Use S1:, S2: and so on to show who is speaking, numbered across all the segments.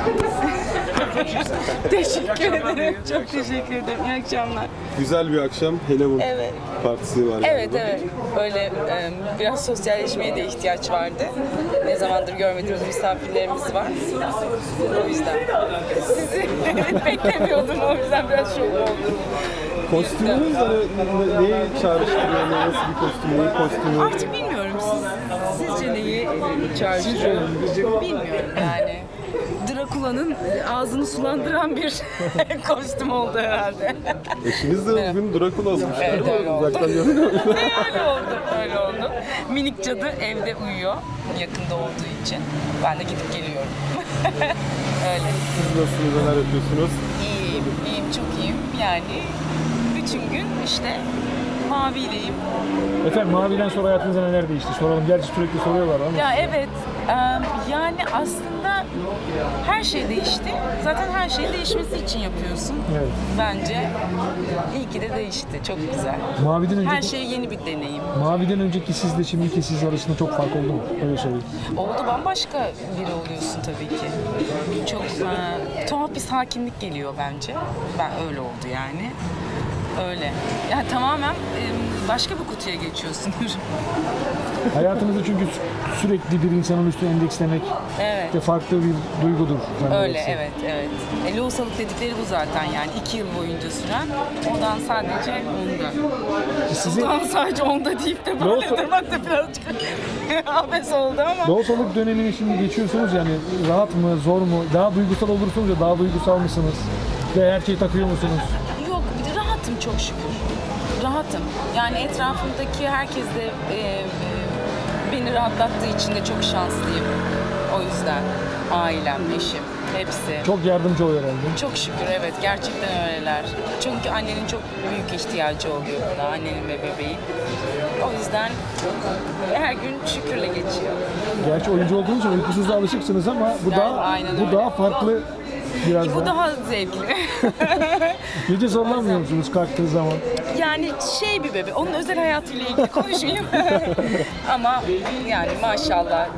S1: Teşekkür ederim. Çok teşekkür ederim. İyi akşamlar.
S2: Güzel bir akşam. Halloween
S1: Evet.
S2: partisi var.
S1: Evet, evet. Öyle biraz sosyalleşmeye de ihtiyaç vardı. Ne zamandır görmediğimiz misafirlerimiz var. O yüzden. Sizi beklemiyordum. O yüzden biraz şok oldum.
S2: Kostümünüz de neyi çağrıştırıyor? Nasıl bir kostüm? Neyi kostümü?
S1: Artık bilmiyorum. Sizce neyi çağrıştırıyor? Bilmiyorum yani. Drakula'nın ağzını sulandıran bir kostüm oldu herhalde.
S2: Eşiniz de bugün Drakula olmuş.
S1: Evet, öyle oldu.
S2: Uzaktan görünüyor.
S1: Öyle oldu. Minik cadı evde uyuyor. Yakında olduğu için. Ben de gidip geliyorum. Öyle.
S2: Siz nasılsınız? Neler yapıyorsunuz?
S1: İyiyim, çok iyiyim. Yani bütün gün işte maviyleyim.
S3: Efendim maviden sonra hayatınızda neler değişti? Soralım. Gerçi sürekli soruyorlar ama.
S1: Ya evet, yani aslında her şey değişti. Zaten her şeyin değişmesi için yapıyorsun.
S3: Evet.
S1: Bence iyi ki de değişti. Çok güzel.
S3: Maviden önceki,
S1: Her şey yeni bir deneyim.
S3: Maviden önceki sizle şimdiki siz arasında çok fark oldu mu? Öyle söyleyeyim.
S1: Oldu, bambaşka biri oluyorsun tabii ki. Çok tuhaf bir sakinlik geliyor bence. Ben öyle oldu yani. Öyle. Yani tamamen başka bir kutuya geçiyorsun.
S3: Hayatınızda çünkü sürekli bir insanın üstüne endekslemek
S1: Evet.
S3: de farklı bir duygudur.
S1: Öyle, evet, evet. Lohusalık dedikleri bu zaten yani 2 yıl boyunca süren. Ondan sadece onda. Ondan sadece onda deyip de böyle durmak da birazcık abes oldu ama.
S3: Lohusalık dönemini şimdi geçiyorsunuz yani rahat mı, zor mu? Daha duygusal olursunuz ya daha duygusal mısınız? Ve her şeyi takıyor musunuz?
S1: Yok, bir de rahatım çok şükür. Rahatım. Yani etrafımdaki herkes de beni rahatlattığı için de çok şanslıyım. O yüzden ailem, eşim, hepsi.
S3: Çok yardımcı oluyor herhalde.
S1: Çok şükür, evet, gerçekten öyleler. Çünkü annenin çok büyük ihtiyacı oluyor buna, annenin ve bebeğin. O yüzden her gün şükürle geçiyor.
S3: Gerçi oyuncu olduğunuz için uykusuzluğa alışıksınız ama bu daha farklı biraz
S1: Bu daha zevkli.
S3: Gece zorlanmıyor musunuz kalktığı zaman?
S1: Yani bir bebe, onun özel hayatıyla ilgili konuşmayayım. Ama yani maşallah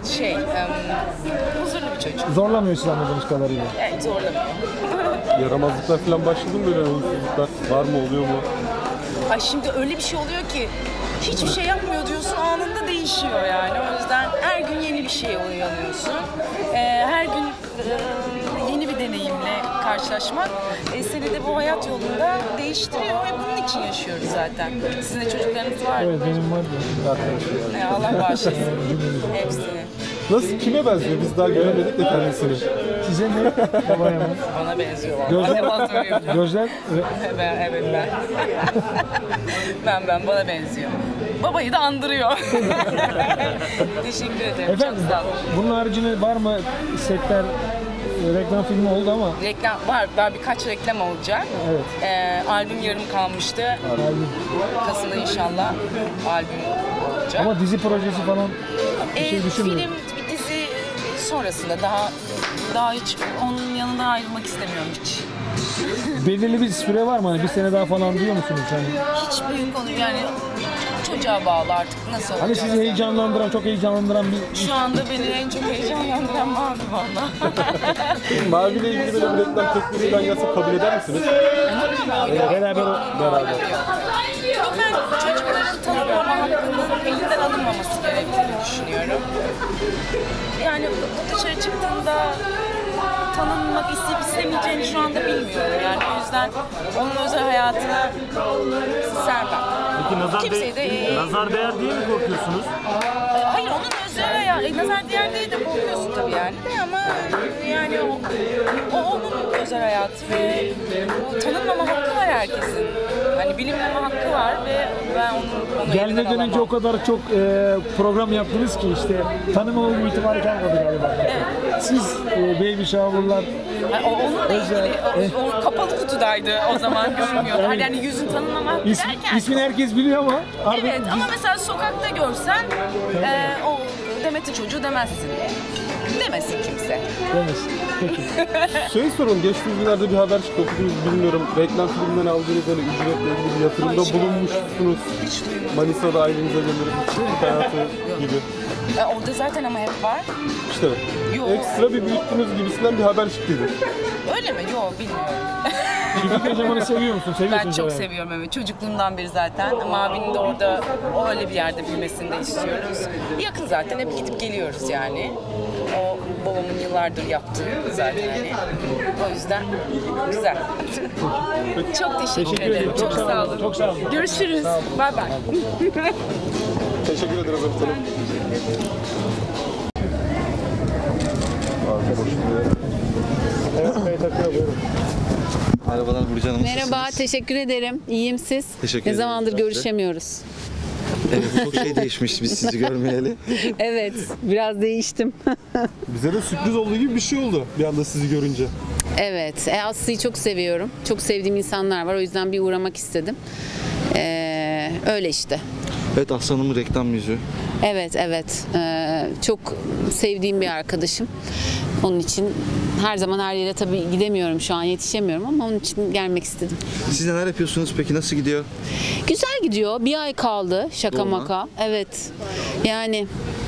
S1: huzurlu bir çocuk.
S3: Zorlamıyor siz anladığınız kadarıyla.
S1: Evet, zorlamıyor.
S2: Yaramazlıklar falan başladı mı böyle uykusuzluklar? Var mı, oluyor mu?
S1: Ay şimdi öyle bir şey oluyor ki hiçbir şey yapmıyor diyorsun, anında değişiyor yani. O yüzden her gün yeni bir şeye uyanıyorsun. Her gün yeni bir deneyimle karşılaşmak seni de bu hayat yolunda değiştiriyor ve bunun için yaşıyoruz zaten. Sizin de çocuklarınız var mı?
S3: Evet benim var da arkadaşlar.
S1: Allah bağışlasın hepsini.
S2: Nasıl, kime benziyor? Biz daha göremedik de kendisini.
S3: Size ne? Babaya mı?
S1: Bana benziyor.
S3: Gözler,
S1: Gözler.
S3: gözler
S1: Evet ben. Bana benziyor. Babayı da andırıyor. Teşekkür ederim.
S3: Efendim,
S1: çok sağ olun.
S3: bunun haricinde var mı setler, reklam filmi oldu ama?
S1: Reklam var. Daha birkaç reklam olacak.
S3: Evet.
S1: Albüm yarım kalmıştı. Kasım'da inşallah albüm olacak.
S3: Ama dizi projesi falan bir şey düşünmüyorum.
S1: Film, bir dizi sonrasında daha hiç onun yanından ayrılmak istemiyorum hiç.
S3: Belirli bir süre var mı? Hani bir sene daha falan diyor musunuz?
S1: Hiç büyük konu yani çocuğa bağlı artık nasıl olacak.
S3: Hani sizi heyecanlandıran, çok heyecanlandıran bir...
S1: Şu anda beni en çok heyecanlandıran Mavi valla.
S2: Mavi ile ilgili böyle bir reklam teklifi falan gelse kabul eder misiniz?
S3: Beraber
S1: Yok, ben çocukların tanımlama hakkının elinden alınmaması gerektiğini düşünüyorum. Yani dışarı çıktığında tanınmak isteyip istemeyeceğini şu anda bilmiyorum. Yani o yüzden onun özel hayatına sermem.
S4: Peki
S1: nazar
S4: değer diye mi korkuyorsunuz?
S1: Hayır, onun özel hayatı. Nazar değer değil de korkuyorsun tabii yani. Ama yani o onun özel hayatı ve o tanınmama hakkı var herkesin. Hani bilinmeme hakkı var ve ben onu
S3: Gelmeden önce o kadar çok program yaptınız ki işte tanımama itibarı kalmadı galiba.
S1: Evet.
S3: Siz baby shower'lar
S1: Yani onunla ilgili o kapalı kutudaydı o zaman görünmüyor. Yani yüzün tanınmama hakkı derken.
S3: ismini herkes biliyor ama
S1: Evet, ama mesela sokakta görsen o Demet'in çocuğu demezsin. Demesin kimse.
S3: demesin. Peki.
S2: Şey sorun, geçtiğimiz günlerde bir haber çıktı, okudunuz bilmiyorum. Reklam filminden aldığınız böyle ücretle ilgili bir yatırımda bulunmuşsunuz.
S1: Hiç duymadım.
S2: Manisa'da ailenize gönderip çiftlik hayatı gibi.
S1: Orada zaten ama hep var.
S2: İşte
S1: Yok.
S2: ekstra bir büyüttünüz gibisinden bir haber çıktıydı.
S1: Öyle mi? Yok, bilmiyorum.
S3: Çocuk yaşamanı seviyor musun?
S1: Ben
S3: Seviyorsun
S1: çok
S3: yani.
S1: seviyorum, evet. Çocukluğumdan beri zaten. Ama abinin de orada öyle bir yerde büyümesini de istiyoruz. Yakın zaten, hep gidip geliyoruz yani. O babamın yıllardır yaptığı zaten hani. O yüzden güzel. Çok teşekkür ederim. Çok sağ olun.
S3: Çok sağ olun.
S1: Görüşürüz. Bay bay.
S2: Teşekkür ederiz efendim.
S4: Merhabalar Burcu Hanım.
S5: Merhaba,
S4: nasılsınız?
S5: teşekkür ederim. İyiyim siz?
S4: Teşekkür
S5: Ne
S4: ederim.
S5: zamandır
S4: Ben de.
S5: görüşemiyoruz.
S4: Evet, çok şey değişmiş biz sizi görmeyeli.
S5: Evet, biraz değiştim.
S2: Bize de sürpriz olduğu gibi bir şey oldu bir anda sizi görünce.
S5: Evet, Aslı'yı çok seviyorum. Çok sevdiğim insanlar var, o yüzden bir uğramak istedim. Öyle işte.
S4: Evet, Aslı Hanım'ın reklam yüzü.
S5: Evet, evet. Çok sevdiğim bir arkadaşım. Onun için her zaman her yere tabii gidemiyorum şu an, yetişemiyorum ama onun için gelmek istedim.
S4: Siz neler yapıyorsunuz peki, nasıl gidiyor?
S5: Güzel gidiyor. Bir ay kaldı şaka
S4: Dolma.
S5: maka. Evet. Yani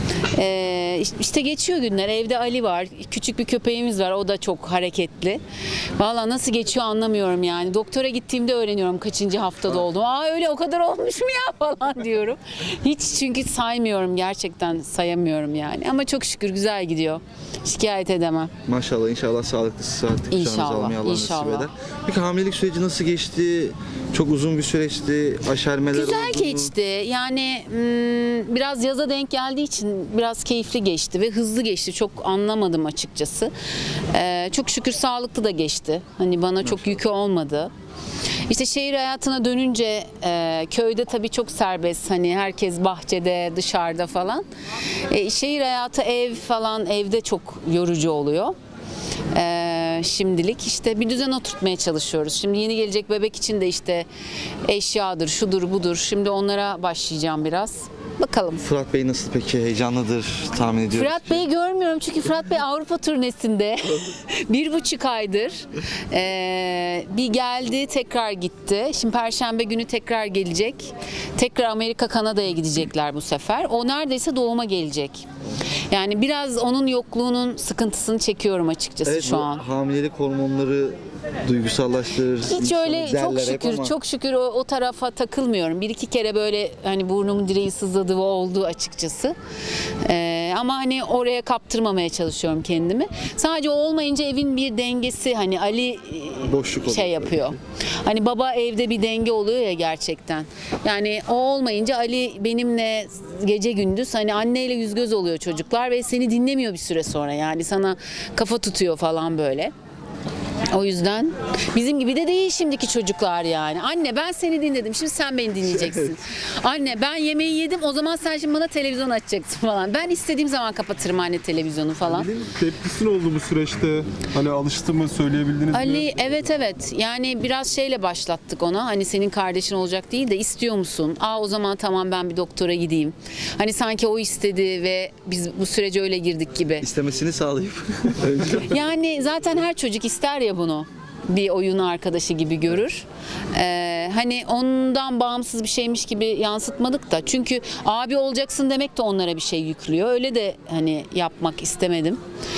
S5: işte geçiyor günler. Evde Ali var. Küçük bir köpeğimiz var. O da çok hareketli. Vallahi nasıl geçiyor anlamıyorum yani. Doktora gittiğimde öğreniyorum kaçıncı haftada oldum. Aa öyle o kadar olmuş mu ya falan diyorum. Hiç çünkü saymıyorum. Gerçekten sayamıyorum yani. Ama çok şükür güzel gidiyor. Şikayet edemem.
S4: Maşallah, inşallah sağlıklı sıhhatli kucağınıza
S5: İnşallah,
S4: almayı Allah nasip
S5: inşallah.
S4: eder. Peki hamilelik süreci nasıl geçti? Çok uzun bir süreçti. Aşermeler
S5: Güzel
S4: oldu mu?
S5: geçti. Yani biraz yaza denk geldiği için biraz keyifli geçti ve hızlı geçti. Çok anlamadım açıkçası. Çok şükür sağlıklı da geçti. Hani bana çok yükü olmadı. İşte şehir hayatına dönünce köyde tabii çok serbest. Hani herkes bahçede, dışarıda falan. Şehir hayatı ev falan evde çok yorucu oluyor. Şimdilik işte bir düzen oturtmaya çalışıyoruz. Şimdi yeni gelecek bebek için de işte eşyadır, şudur budur. Şimdi onlara başlayacağım biraz. Bakalım.
S4: Fırat Bey nasıl peki? Heyecanlıdır tahmin ediyorum.
S5: Fırat Bey'i görmüyorum çünkü Fırat Bey Avrupa turnesinde 1,5 aydır. Bir geldi tekrar gitti. Şimdi Perşembe günü tekrar gelecek. Tekrar Amerika Kanada'ya gidecekler bu sefer. O neredeyse doğuma gelecek. Yani biraz onun yokluğunun sıkıntısını çekiyorum açıkçası
S4: Evet,
S5: şu
S4: bu
S5: an.
S4: hamilelik hormonları duygusallaştırır.
S5: Hiç
S4: insanı
S5: öyle çok
S4: derler hep
S5: şükür
S4: ama
S5: çok şükür o tarafa takılmıyorum. Bir iki kere böyle hani burnumun direği sızladığı oldu açıkçası. Ama hani oraya kaptırmamaya çalışıyorum kendimi. Sadece o olmayınca evin bir dengesi hani Ali
S4: boşluk oluyor.
S5: şey yapıyor. Hani baba evde bir denge oluyor ya gerçekten. Yani o olmayınca Ali benimle gece gündüz hani anneyle yüz göz oluyor çocuklar ve seni dinlemiyor bir süre sonra. Yani sana kafa tutuyor falan böyle. O yüzden bizim gibi de değil şimdiki çocuklar yani. Anne ben seni dinledim, şimdi sen beni dinleyeceksin. Anne ben yemeği yedim, o zaman sen şimdi bana televizyon açacaksın falan. Ben istediğim zaman kapatırım anne televizyonu falan.
S2: Tepkisi ne oldu bu süreçte? Hani alıştı mı, söyleyebildiniz mi?
S5: Ali evet yani biraz şeyle başlattık ona, hani senin kardeşin olacak değil de istiyor musun? O zaman tamam ben bir doktora gideyim. Hani sanki o istedi ve biz bu sürece öyle girdik gibi.
S4: İstemesini sağlayıp önce
S5: Yani zaten her çocuk ister ya bunu. Bir oyun arkadaşı gibi görür. Hani ondan bağımsız bir şeymiş gibi yansıtmadık da. Çünkü abi olacaksın demek de onlara bir şey yüklüyor. Öyle de hani yapmak istemedim.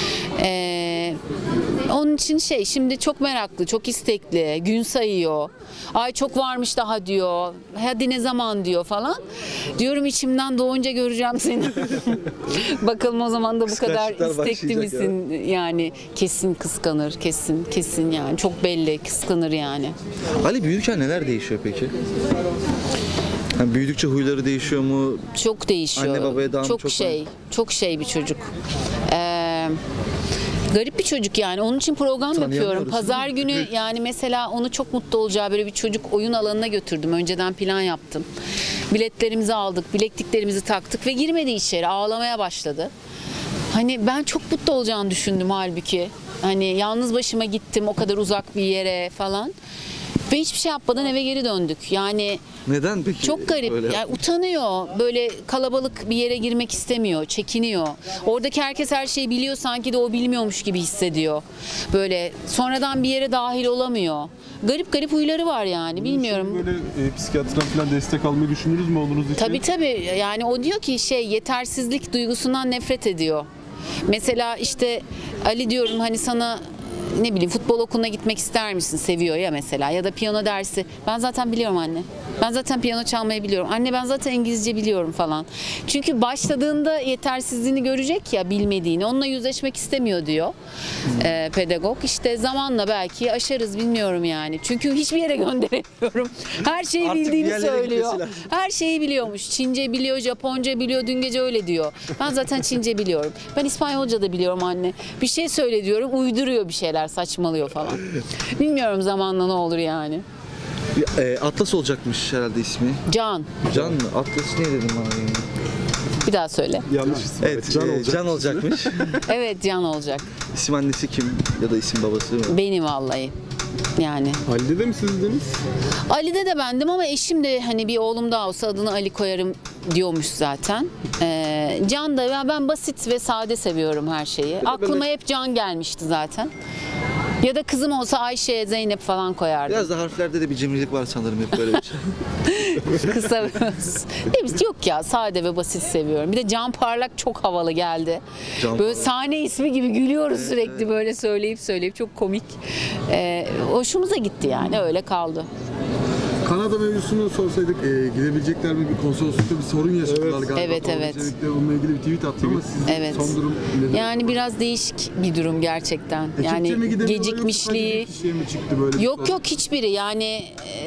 S5: Onun için şimdi çok meraklı, çok istekli, gün sayıyor. Ay çok varmış daha diyor. Hadi ne zaman diyor falan. Diyorum içimden doğunca göreceğim seni. Bakalım o zaman da bu kadar
S4: Kıskançlıklar
S5: istekli
S4: başlayacak
S5: misin? Yani kesin kıskanır, kesin yani. Çok belli, kıskanır yani.
S4: Ali büyürken neler değişiyor peki? Yani büyüdükçe huyları değişiyor mu?
S5: Çok değişiyor.
S4: Anne babaya daha mı
S5: çok
S4: çok
S5: çok bir çocuk. Garip bir çocuk yani. Onun için program yapıyorum.
S4: Tanıyamıyoruz,
S5: Pazar
S4: değil mi?
S5: günü yani mesela onu çok mutlu olacağı böyle bir çocuk oyun alanına götürdüm. Önceden plan yaptım. Biletlerimizi aldık, bilekliklerimizi taktık ve girmedi içeri. Ağlamaya başladı. Hani ben çok mutlu olacağını düşündüm halbuki. Hani yalnız başıma gittim o kadar uzak bir yere falan. Ve hiçbir şey yapmadan eve geri döndük. Yani
S4: Neden peki?
S5: çok garip.
S4: böyle
S5: Yani utanıyor. Böyle kalabalık bir yere girmek istemiyor. Çekiniyor. Oradaki herkes her şeyi biliyor, sanki de o bilmiyormuş gibi hissediyor. Böyle sonradan bir yere dahil olamıyor. Garip garip huyları var yani. Bilmiyorum.
S2: Böyle psikiyatrdan falan destek almayı düşünürüz mü oğlunuz için?
S5: Tabii yani o diyor ki yetersizlik duygusundan nefret ediyor. Mesela işte Ali diyorum hani sana ne bileyim futbol okuluna gitmek ister misin? Seviyor ya mesela, ya da piyano dersi. Ben zaten biliyorum anne. Ben zaten piyano çalmayı biliyorum. Anne ben zaten İngilizce biliyorum falan. Çünkü başladığında yetersizliğini görecek ya, bilmediğini. Onunla yüzleşmek istemiyor diyor pedagog. İşte zamanla belki aşarız, bilmiyorum yani. Çünkü hiçbir yere gönderemiyorum. Her şeyi
S4: Artık bir
S5: bildiğini
S4: yerlere
S5: söylüyor.
S4: gitmesi lazım.
S5: Her şeyi biliyormuş. Çince biliyor, Japonca biliyor. Dün gece öyle diyor. Ben zaten Çince biliyorum. Ben İspanyolca da biliyorum anne. Bir şey söyle diyorum, uyduruyor bir şeyler, saçmalıyor falan. Bilmiyorum zamanla ne olur yani.
S4: Atlas olacakmış herhalde ismi.
S5: Can.
S4: Can mı? Atlas niye dedim bana yani?
S5: Bir daha söyle.
S2: Yanlış isim.
S4: Evet, Can olacakmış.
S5: Evet, Can olacak.
S4: İsim annesi kim ya da isim babası mı?
S5: Benim vallahi. Yani.
S2: Ali'de de mi sizdiniz?
S5: Ali'de de bendim ama eşim de hani bir oğlum daha olsa adını Ali koyarım diyormuş zaten. Can da ya, ben basit ve sade seviyorum her şeyi. Aklıma hep Can gelmişti zaten. Ya da kızım olsa Ayşe, Zeynep falan koyardım.
S4: Biraz da harflerde de bir cimrilik var sanırım, hep böyle bir şey.
S5: Kısa yok ya, sade ve basit seviyorum. Bir de Can Parlak çok havalı geldi.
S4: Can
S5: Böyle
S4: Parlak.
S5: sahne ismi gibi gülüyoruz sürekli böyle söyleyip çok komik. Hoşumuza gitti yani, öyle kaldı.
S6: Kanada mevzusunu sorsaydık gidebilecekler mi? Bir konsoloslukta bir sorun yaşadılar galiba.
S5: Evet.
S6: Özellikle bununla ilgili bir tweet attı ama sizin
S5: Evet.
S6: son durum nedir?
S5: Yani biraz değişik bir durum gerçekten. Yani
S6: Ekipçe mi gidemiyorlar yoksa
S5: gecikmişliği.
S6: sadece bir kişiye mi çıktı böyle bir sorun?
S5: Yok hiçbiri yani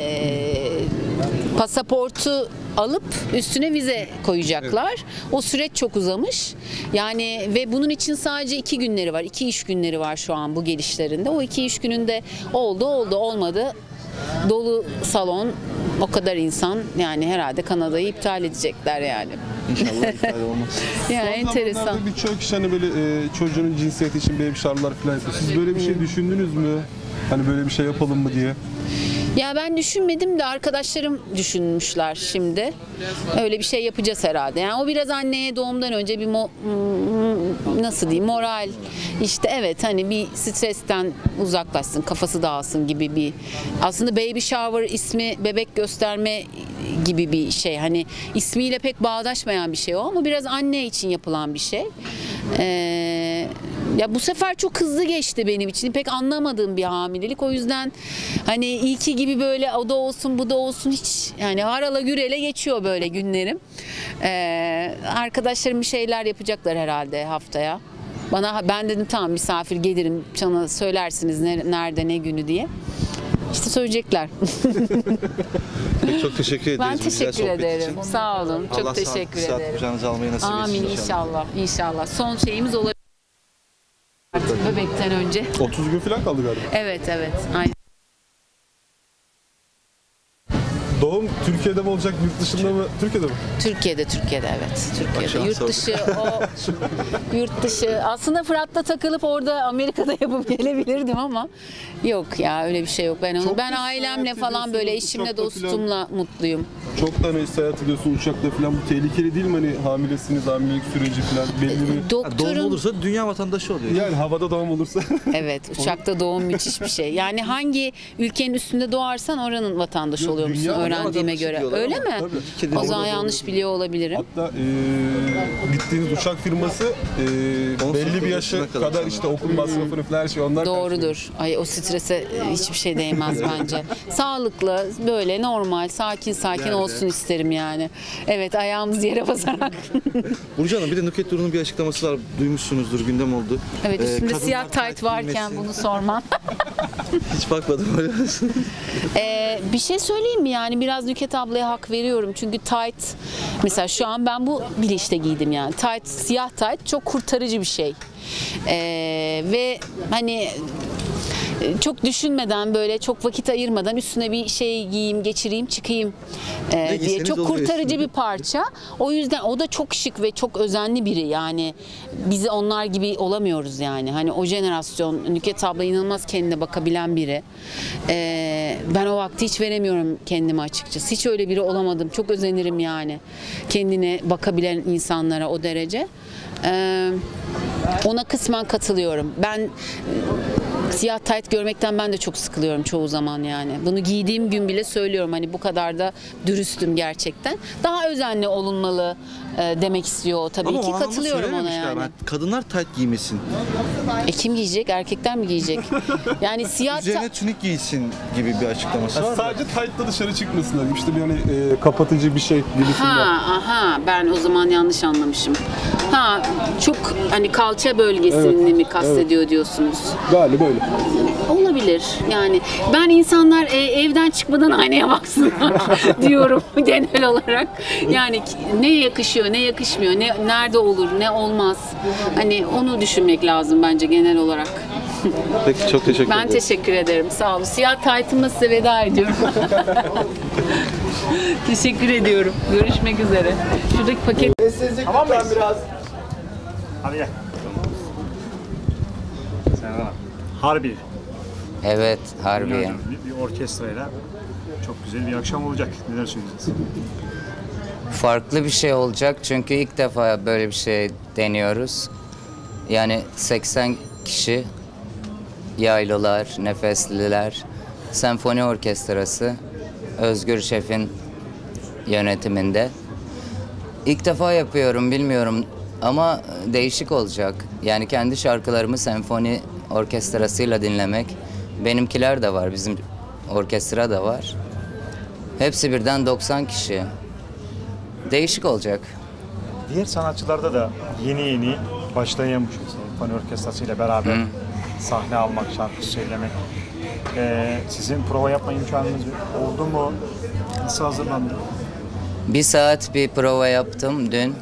S5: pasaportu alıp üstüne vize koyacaklar. O süreç çok uzamış. Yani ve bunun için sadece 2 günleri var. 2 iş günleri var şu an bu gelişlerinde. O 2 iş gününde oldu olmadı. Dolu salon, o kadar insan, yani herhalde Kanada'yı iptal edecekler yani.
S4: İnşallah iptal olmaz.
S5: Yani
S2: Son
S5: enteresan.
S2: zamanlarda birçok kişi hani böyle çocuğunun cinsiyeti için baby shower'lar falan yapıyor. Siz böyle bir şey düşündünüz mü? Hani böyle bir şey yapalım mı diye.
S5: Ya ben düşünmedim de arkadaşlarım düşünmüşler şimdi. Öyle bir şey yapacağız herhalde. Yani o biraz anneye doğumdan önce bir nasıl diyeyim, moral, işte evet hani bir stresten uzaklaşsın, kafası dağılsın gibi bir, aslında baby shower ismi bebek gösterme gibi bir şey. Hani ismiyle pek bağdaşmayan bir şey o ama biraz anne için yapılan bir şey. Ya bu sefer çok hızlı geçti benim için. Pek anlamadığım bir hamilelik. O yüzden hani ilki gibi böyle o da olsun bu da olsun hiç, yani harala gürele geçiyor böyle günlerim. Arkadaşlarım bir şeyler yapacaklar herhalde haftaya. Ben dedim tamam misafir gelirim, sana söylersiniz nerede ne günü diye. İşte söyleyecekler.
S4: Çok teşekkür ederiz.
S5: Ben
S4: bu güzel
S5: teşekkür
S4: sohbet
S5: ederim.
S4: için.
S5: Sağ olun. Çok
S4: Allah
S5: teşekkür
S4: sağlık
S5: ederim.
S4: kucağınıza almayı nasip etsin
S5: Amin inşallah. İnşallah. Son şeyimiz olabilir. Artık bebekten önce.
S2: 30 gün falan kaldı galiba.
S5: Evet. Aynen.
S2: Doğum Türkiye'de mi olacak, yurt dışında mı? Türkiye'de mi?
S5: Türkiye'de evet. Türkiye'de.
S4: şans
S5: Yurt dışı. Aslında Fırat'la takılıp orada Amerika'da yapıp gelebilirdim ama yok ya, öyle bir şey yok. Ben
S2: Çok
S5: ben
S2: da
S5: ailemle
S2: seyahat
S5: falan böyle
S2: ediyorsunuz,
S5: eşimle
S2: uçakla
S5: dostumla mutluyum.
S2: Çok da hani seyahat ediyorsun uçakla falan, bu tehlikeli değil mi hani hamilesiniz, hamilelik süreci falan belli mi?
S4: Ha, doğum
S5: Doktorun
S4: olursa dünya vatandaşı oluyor.
S2: Yani havada doğum olursa.
S5: evet, uçakta doğum müthiş bir şey. Yani hangi ülkenin üstünde doğarsan oranın vatandaşı
S2: Yok,
S5: oluyormuşsun
S2: dünya
S5: öğrendiğime
S4: vatandaşı
S5: göre.
S4: diyorlar
S5: Öyle
S4: ama
S5: mi?
S4: tabii.
S2: Kedi
S5: O zaman
S2: doğru,
S5: yanlış
S2: doğru.
S5: biliyor olabilirim.
S2: Hatta gittiğiniz uçak firması belli bir yaşa
S4: yaşına kadar
S2: kadar işte okul masrafını falan her şey onlar karşılıyor.
S5: Doğrudur. Ay o strese hiçbir şey değmez bence. Sağlıklı, böyle normal, sakin olsun isterim yani. Evet, ayağımız yere basarak.
S4: Burcu Hanım, bir de Nükhet Duru'nun bir açıklaması var. Duymuşsunuzdur, gündem oldu.
S5: Evet, üstümde
S4: Kadınlar
S5: siyah tayt varken
S4: giymesi-
S5: bunu sorman.
S4: Hiç bakmadım öyle.
S5: Bir şey söyleyeyim mi, yani biraz Nükhet ablaya hak veriyorum çünkü tight, mesela şu an ben bu bilinçte giydim yani tight, siyah tight çok kurtarıcı bir şey. Ve hani çok düşünmeden, böyle çok vakit ayırmadan üstüne bir şey giyeyim, geçireyim, çıkayım diye.
S4: giyseniz
S5: Çok
S4: oluyor
S5: kurtarıcı
S4: üstünde.
S5: bir parça. O yüzden o da çok şık ve çok özenli biri. Yani biz onlar gibi olamıyoruz yani. Hani o jenerasyon, Nükhet abla inanılmaz kendine bakabilen biri. Ben o vakti hiç veremiyorum kendime açıkçası. Hiç öyle biri olamadım. Çok özenirim yani. Kendine bakabilen insanlara o derece. Ona kısmen katılıyorum. Ben siyah tayt görmekten ben de çok sıkılıyorum çoğu zaman yani. Bunu giydiğim gün bile söylüyorum, hani bu kadar da dürüstüm gerçekten. Daha özenli olunmalı demek istiyor o tabii
S4: Ama o
S5: ki.
S4: anlamda
S5: Katılıyorum ona
S4: söylememişler.
S5: yani.
S4: Kadınlar tayt giymesin.
S5: Kim giyecek? Erkekler mi giyecek? Yani siyah
S4: Üzerine tünik giysin gibi bir açıklaması var.
S2: Sadece tight'la dışarı çıkmasınlar. İşte bir hani kapatıcı bir şey gibisinden.
S5: aha, ben o zaman yanlış anlamışım. Çok hani kalça bölgesini mi kastediyor diyorsunuz?
S2: Galiba öyle.
S5: Olabilir. Yani ben insanlar evden çıkmadan aynaya baksınlar diyorum genel olarak. Yani ne yakışıyor, ne yakışmıyor, nerede olur, ne olmaz. Hani onu düşünmek lazım bence genel olarak.
S4: Peki çok teşekkür
S5: Ben
S4: ederim.
S5: teşekkür ederim. Sağ olun. Siyah taytımla size veda ediyorum. Teşekkür ediyorum. Görüşmek üzere. Şuradaki paket
S7: Tamam mıyız? Hadi gel. Sen Harbi.
S8: Evet, Harbiye.
S7: Bir orkestrayla çok güzel bir akşam olacak. Neler söyleyeceğiz?
S8: Farklı bir şey olacak çünkü ilk defa böyle bir şey deniyoruz. Yani 80 kişi, yaylılar, nefesliler, senfoni orkestrası, Özgür Şef'in yönetiminde. İlk defa yapıyorum, bilmiyorum ama değişik olacak. Yani kendi şarkılarımı senfoni orkestrasıyla dinlemek. Benimkiler de var, bizim orkestra da var. Hepsi birden 90 kişi. Değişik olacak.
S7: Diğer sanatçılarda da yeni başlayan bu şey. Senfoni orkestrasıyla beraber sahne almak, şarkı söylemek. Sizin prova yapma imkanınız oldu mu? Nasıl hazırlandı?
S8: Bir saat bir prova yaptım dün.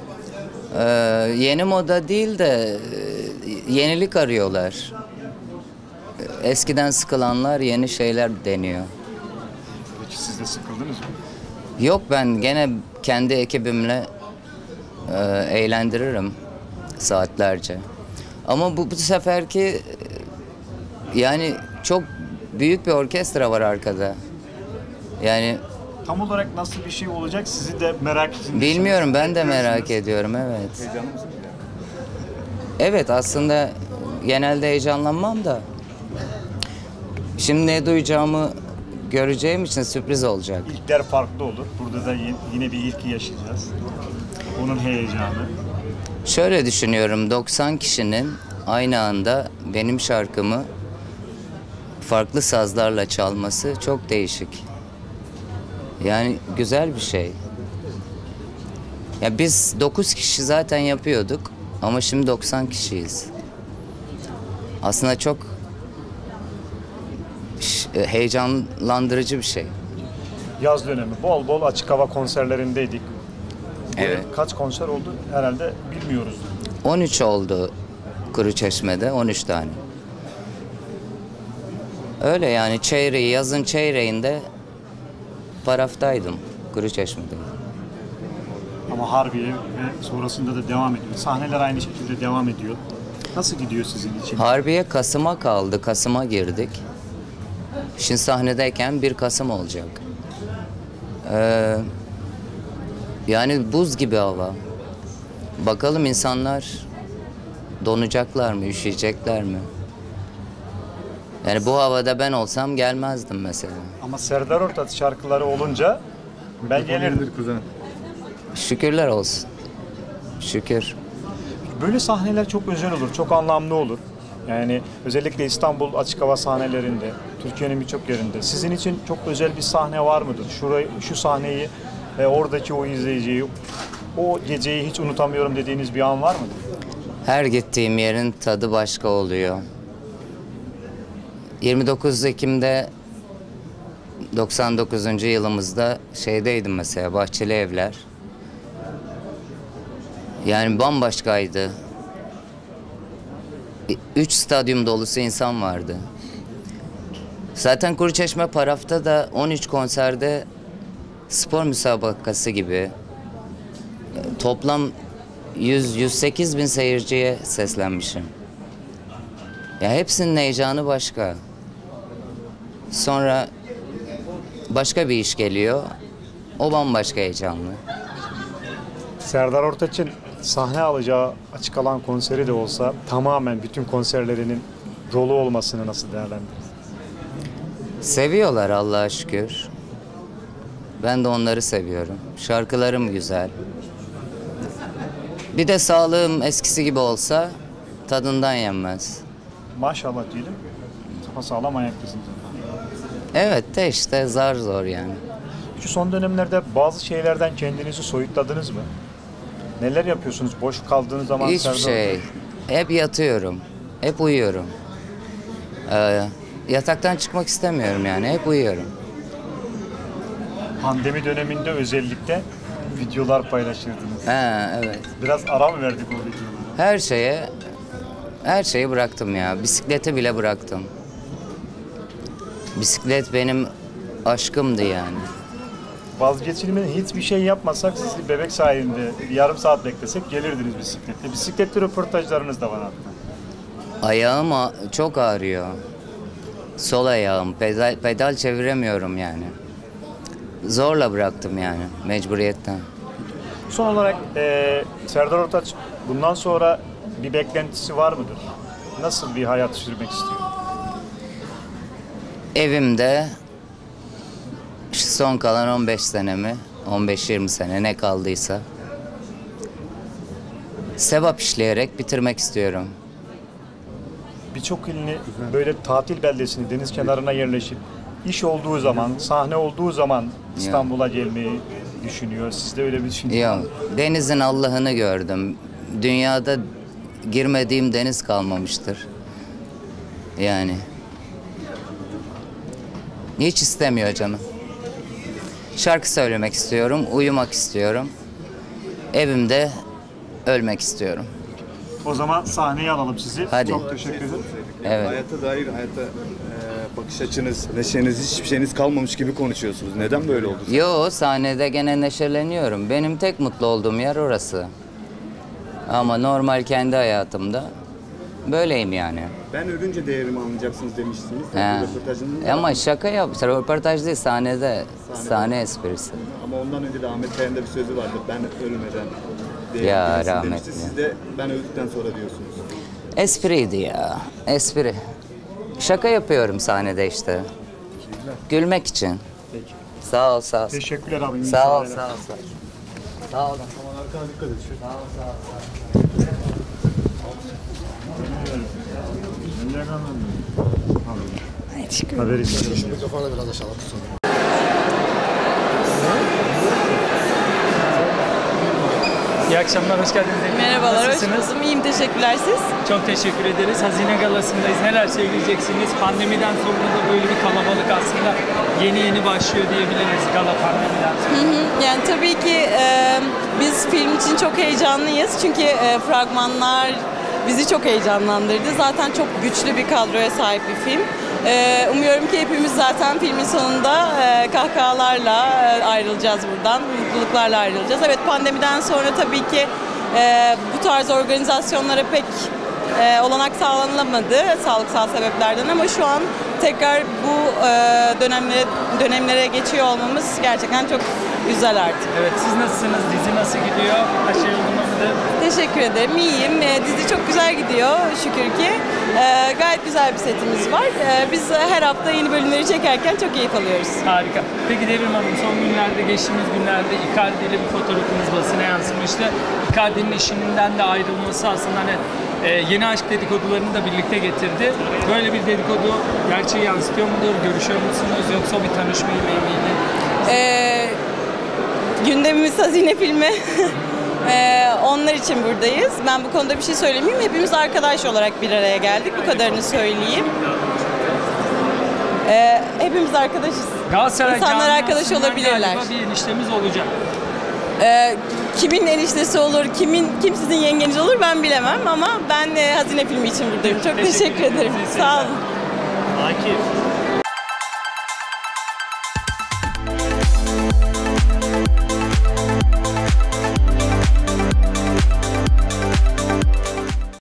S8: Yeni moda değil de yenilik arıyorlar. Eskiden sıkılanlar yeni şeyler deniyor.
S7: Peki siz de sıkıldınız mı?
S8: Yok, ben gene kendi ekibimle eğlendiririm saatlerce. Ama bu seferki yani çok büyük bir orkestra var arkada. Yani
S7: Tam olarak nasıl bir şey olacak sizi de merak ediyorsunuz.
S8: bilmiyorum, ben de merak ediyorum, evet.
S7: Heyecanlı mısınız?
S8: Evet, aslında genelde heyecanlanmam da. Şimdi ne duyacağımı göreceğim için sürpriz olacak.
S7: İlkler farklı olur. Burada da yine bir ilki yaşayacağız. Onun heyecanı.
S8: Şöyle düşünüyorum, 90 kişinin aynı anda benim şarkımı farklı sazlarla çalması çok değişik. Yani güzel bir şey. Ya biz 9 kişi zaten yapıyorduk ama şimdi 90 kişiyiz. Aslında çok heyecanlandırıcı bir şey.
S7: Yaz dönemi bol bol açık hava konserlerindeydik.
S8: Evet.
S7: Kaç konser oldu herhalde bilmiyoruz.
S8: 13 oldu Kuruçeşme'de, 13 tane. Öyle yani çeyreği, yazın çeyreğinde paraftaydım, Kuruçeşme'de.
S7: Ama Harbiye ve sonrasında da devam ediyor. Sahneler aynı şekilde devam ediyor. Nasıl gidiyor sizin için?
S8: Harbiye Kasım'a kaldı, Kasım'a girdik. Şimdi sahnedeyken 1 Kasım olacak. Yani buz gibi hava. Bakalım insanlar donacaklar mı, üşüyecekler mi? Yani bu havada ben olsam gelmezdim mesela.
S7: Ama Serdar Ortaç şarkıları olunca ben gelirdim.
S8: Şükürler olsun. Şükür.
S7: Böyle sahneler çok özel olur, çok anlamlı olur. Yani özellikle İstanbul açık hava sahnelerinde, Türkiye'nin birçok yerinde. Sizin için çok özel bir sahne var mıdır? Şu sahneyi ve oradaki o izleyiciyi, o geceyi hiç unutamıyorum dediğiniz bir an var mıdır?
S8: Her gittiğim yerin tadı başka oluyor. 29 Ekim'de 99. yılımızda şeydeydim mesela, Bahçeli Evler. Yani bambaşkaydı. 3 stadyum dolusu insan vardı. Zaten Kuruçeşme Paraf'ta da 13 konserde spor müsabakası gibi toplam 108 bin seyirciye seslenmişim. Ya hepsinin heyecanı başka. Sonra başka bir iş geliyor. O bambaşka heyecanlı.
S7: Serdar Ortaç'ın sahne alacağı açık alan konseri de olsa tamamen bütün konserlerinin dolu olmasını nasıl değerlendiririz?
S8: Seviyorlar Allah'a şükür. Ben de onları seviyorum. Şarkılarım güzel. Bir de sağlığım eskisi gibi olsa tadından yenmez.
S7: Maşallah diyelim. Sağlam ayaktasınız.
S8: Evet de işte zar zor yani.
S7: Şu son dönemlerde bazı şeylerden kendinizi soyutladınız mı? Neler yapıyorsunuz boş kaldığınız zaman?
S8: Hiçbir
S7: Serdar
S8: şey.
S7: Ortaç?
S8: Hep yatıyorum. Hep uyuyorum. Yataktan çıkmak istemiyorum yani. Hep uyuyorum.
S7: Pandemi döneminde özellikle videolar paylaşırdınız.
S8: Evet.
S7: Biraz ara mı verdik o videolara?
S8: Her şeyi bıraktım ya. Bisikleti bile bıraktım. Bisiklet benim aşkımdı yani.
S7: Vazgeçilmeden hiçbir şey yapmasak sizi bebek sahilinde bir yarım saat beklesek gelirdiniz bisikletle. Bisikletli röportajlarınız da var hatta.
S8: Ayağım çok ağrıyor. Sol ayağım. Pedal çeviremiyorum yani. Zorla bıraktım yani mecburiyetten.
S7: Son olarak Serdar Ortaç bundan sonra bir beklentisi var mıdır? Nasıl bir hayat sürmek istiyor?
S8: Evimde son kalan 15 senemi, 15-20 sene ne kaldıysa sevap işleyerek bitirmek istiyorum.
S7: Birçok ilini böyle tatil beldesini deniz kenarına yerleşip iş olduğu zaman, sahne olduğu zaman İstanbul'a gelmeyi düşünüyor. Siz de öyle bir düşünüyor
S8: Yok,
S7: musunuz?
S8: denizin Allah'ını gördüm. Dünyada girmediğim deniz kalmamıştır. Yani. Hiç istemiyor canım. Şarkı söylemek istiyorum, uyumak istiyorum. Evimde ölmek istiyorum.
S7: O zaman sahneye alalım sizi.
S8: Hadi.
S7: Çok teşekkür ederim.
S8: Evet.
S6: Hayata dair, bakış açınız, neşeniz, hiçbir şeyiniz kalmamış gibi konuşuyorsunuz. Neden böyle oldu?
S8: Yo, sahnede gene neşeleniyorum. Benim tek mutlu olduğum yer orası. Ama normal kendi hayatımda böyleyim yani.
S6: Ben ölünce değerimi anlayacaksınız demiştiniz.
S8: He.
S6: Röportajınızda.
S8: Ama şaka yap. Röportaj değil, sahnede. Sahne esprisi.
S6: Ama ondan önce de Ahmet Kaya'nın da bir sözü vardı. Ben ölmeden
S8: Ya,
S6: değerimi
S8: rahmetli.
S6: demişti. Siz de ben öldükten sonra diyorsunuz.
S8: Espriydi ya. Espri. Şaka yapıyorum sahnede işte. Gülmek için. Sağ ol, sağ ol.
S7: Teşekkürler abi.
S8: Sağ ol,
S7: müsaadenle.
S8: sağ ol, sağ ol. Sağ olun.
S7: Haberi istedim.
S3: İyi akşamlar, hoş geldiniz.
S9: Merhabalar, hoş
S3: Nasılsınız?
S9: buldum. İyiyim, teşekkürler siz.
S3: Çok teşekkür ederiz. Hazine Galası'ndayız. Neler söyleyeceksiniz? Pandemiden sonra da böyle bir kalabalık aslında yeni başlıyor diyebiliriz gala pandemiden sonra.
S9: Yani tabii ki biz film için çok heyecanlıyız. Çünkü fragmanlar bizi çok heyecanlandırdı. Zaten çok güçlü bir kadroya sahip bir film. Umuyorum ki hepimiz zaten filmin sonunda kahkahalarla ayrılacağız buradan, mutluluklarla ayrılacağız. Evet, pandemiden sonra tabii ki bu tarz organizasyonlara pek olanak sağlanılamadı sağlıksal sebeplerden ama şu an tekrar bu dönemlere geçiyor olmamız gerçekten çok güzel artık.
S3: Evet, siz nasılsınız? Dizi nasıl gidiyor? Her şey yolunda mıdır?
S9: Teşekkür ederim. İyiyim. Dizi çok güzel gidiyor şükür ki. Gayet güzel bir setimiz var. Biz her hafta yeni bölümleri çekerken çok keyif alıyoruz.
S3: Harika. Peki Devrim Hanım, son günlerde, geçtiğimiz günlerde Icardi ile bir fotoğrafınız basına yansımıştı. Icardi'nin eşinden de ayrılması aslında hani yeni aşk dedikodularını da birlikte getirdi. Böyle bir dedikodu gerçeği yansıtıyor mudur? Görüşüyor musunuz? Yoksa bir tanışma ile miydi?
S9: Gündemimiz Hazine filmi. Onlar için buradayız. Ben bu konuda bir şey söylemeyeyim. Hepimiz arkadaş olarak bir araya geldik. Bu kadarını söyleyeyim. Hepimiz arkadaşız.
S3: Galatasaray
S9: İnsanlar arkadaş
S3: camiasından
S9: olabilirler.
S3: galiba bir eniştemiz olacak.
S9: Kimin eniştesi olur, kim sizin yengeniz olur ben bilemem ama ben Hazine filmi için buradayım. Çok teşekkür ederim.
S3: İyi
S9: Sağ olun.
S3: seyirler. Akif.